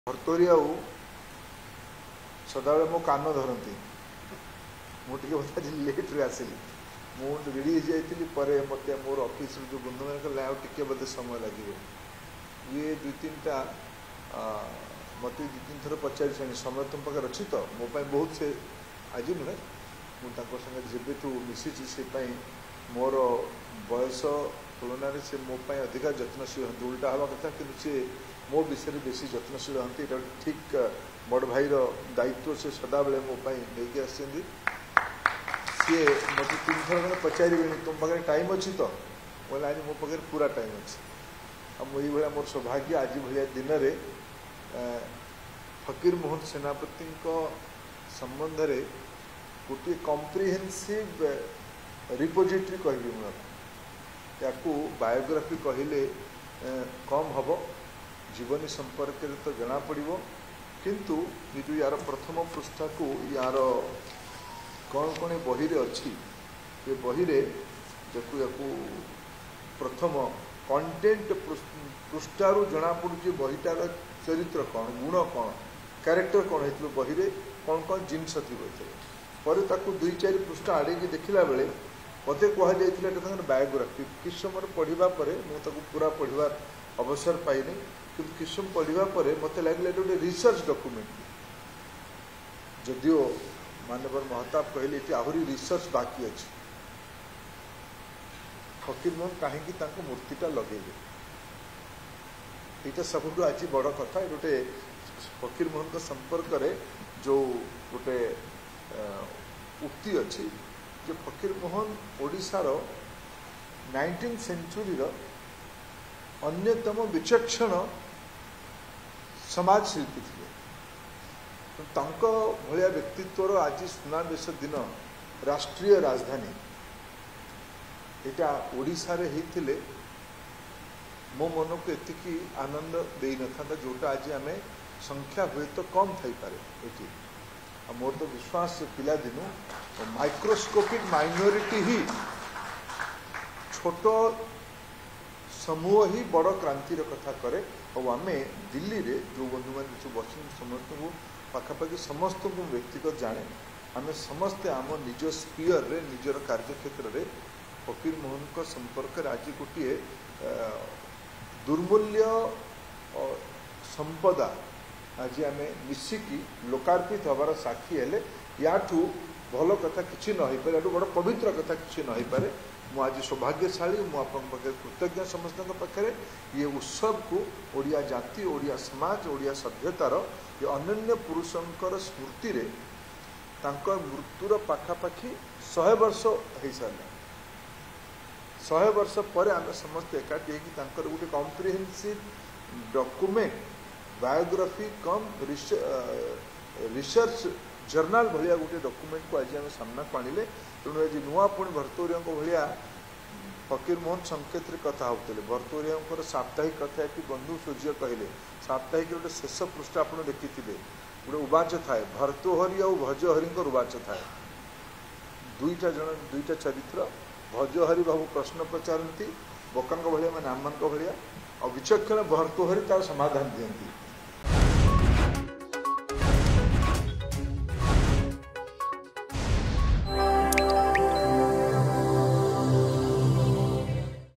भर्तरी आउ सदाबे मो कान धरती मुझे बता लेट्रे आसली मुझे रेडी हो जाइए मत मोर ऑफिस जो बंधु मैंने कहले आगे बोधे समय लगे ये दुई तीन टा मत दु तीन थर पचारि समय तुम पाखे अच्छी तो मोपाई बहुत से आज नुहे मुझे जेबेठू मिसी से मोर बयस तुलन से मोपाई अधिका जत्नशील हमें उल्टा हवा कथा कि सी मो विषय बेसी जत्नशील हमें यहाँ ठीक बड़ भाई दायित्व से सदाबे मोपाई लेके आसी सी मत तीन थर पचारे तुम पाखे टाइम अच्छी तो बोले आज मो पाखे पूरा टाइम अच्छे मुझे मोर सौभाग्य आज भाया दिन में फकीर मोहन सेनापति संबंध में गोटे कम्प्रिहेन्सिव रिपोजिटरी कहबी मुझे बायोग्राफी कहले कम हम जीवनी संपर्क तो जना पड़ो किंतु ये जो यार प्रथम पृष्ठा को यार कौन कौन बही अच्छी ये बही देखो प्रथम कंटेंट पृष्ठारू जना पड़ू बहीटार चरित्र कौन गुण कौन कैरेक्टर कौन है बही कौन कौन जिनस थी ताकू दुई चार पृष्ठा आड़े देखला बेले मत कहुई बायोग्राफी किस समय पढ़ा मुझे पूरा पढ़वार अवसर पाइनी कि किस समय पढ़ा मत लगे गोटे रिसर्च डॉक्यूमेंट जदियो मानवर महताब कहले ये आहरी रिसर्च बाकी अच्छी फकीर मोहन कहीं मूर्तिटा लगे यहाँ सब आज बड़ कथा गोटे फकीर मोहन संपर्क में जो गोटे उक्ति अच्छी जो फकीर मोहन ओडिशार 19th सेंचुरी अन्यतम विचक्षण समाज शिल्पी थे भाया व्यक्तित्वर आज सुनादेश दिन राष्ट्रीय राजधानी यहाँ ओडिशा रे होते मो मन को एति आनंद दे न था जोटा आज आम संख्या हुए तो कम थी पारे ये मोर तो विश्वास पिला दिनु माइक्रोस्कोपिक माइनॉरिटी ही छोट समूह ही बड़ क्रांतिर कथा करे और आम दिल्ली रे जो बंधु मान सब बस समस्त को पाखापाखि समस्त को व्यक्तिगत जाने आम समस्ते आम निज स्पीयर रे निजर कार्यक्षेत्र में फकीर मोहन को संपर्क आज गोटे दुर्मूल्य संपदा आज आम मिसिकी लोकार्पित हबार साक्षी हेले याठू भल कथा किसी न पारे याठू बड़ पवित्र कथा किसी न पारे मुझे सौभाग्यशाली मुझे कृतज्ञ समस्त पाखे ये उत्सव को ओडिया जाति ओडिया समाज ओडिया सभ्यतार ये अनन्य पुरुषंकर स्मृति रे तांकर मृत्युर पाखापाखि 100 वर्ष हो सारा 100 वर्ष पर आम समस्त एकाठी होकर गोटे कम्प्रिहेन्सिव डॉक्यूमेंट बायोग्राफी कम रिसर्च जर्नाल भाया गोटे डॉक्यूमेंट को आज आम सामना को आनिले तेणु आज नुआ पुणी भर्तूरिया भाया फकीर मोहन संकेत कथा होते भर्तूरिया साप्ताहिक कथा कि बंधु सूर्य कहले साप्ताहिक गोटे शेष पृष्ठ आप देखी गोटे उवाच थाए भर्तृहरि और भजहरि उवाच थाए दुईटा चरित्र भजहरि बाबू प्रश्न पचारती बोका भाया मैं आम मान भाया और विचक्षण भर्तृहरि तार समाधान दिखती